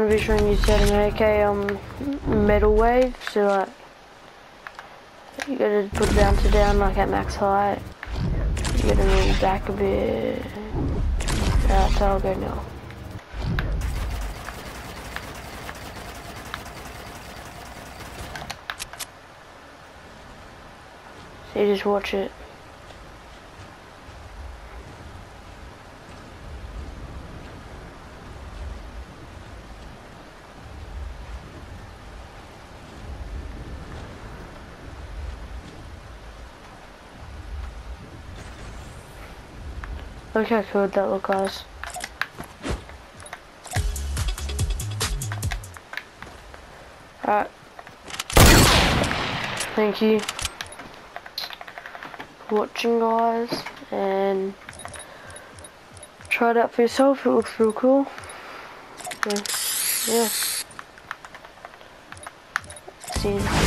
gonna be showing you how to make a metal wave. So like, you gotta put bouncer down like at max height. You gotta move back a bit. Alright, so I'll go now. So you just watch it. Look how cool that look, guys. Alright. Thank you for watching, guys, and try it out for yourself. It looks real cool. Yeah. See you.